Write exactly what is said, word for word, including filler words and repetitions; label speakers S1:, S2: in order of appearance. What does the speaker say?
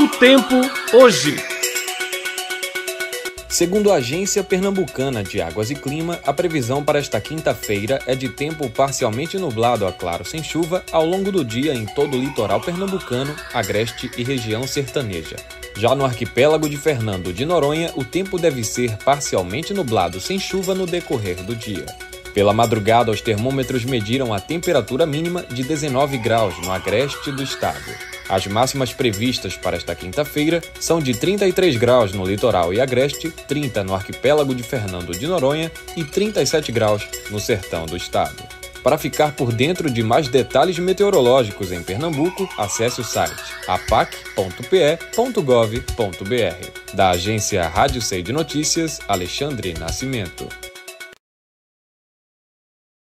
S1: O tempo hoje.
S2: Segundo a Agência Pernambucana de Águas e Clima, a previsão para esta quinta-feira é de tempo parcialmente nublado a claro sem chuva ao longo do dia em todo o litoral pernambucano, agreste e região sertaneja. Já no arquipélago de Fernando de Noronha, o tempo deve ser parcialmente nublado sem chuva no decorrer do dia. Pela madrugada, os termômetros mediram a temperatura mínima de dezenove graus no agreste do estado. As máximas previstas para esta quinta-feira são de trinta e três graus no litoral e agreste, trinta no arquipélago de Fernando de Noronha e trinta e sete graus no sertão do estado. Para ficar por dentro de mais detalhes meteorológicos em Pernambuco, acesse o site apac ponto p e ponto gov ponto b r. Da agência Rádio C de Notícias, Alexandre Nascimento.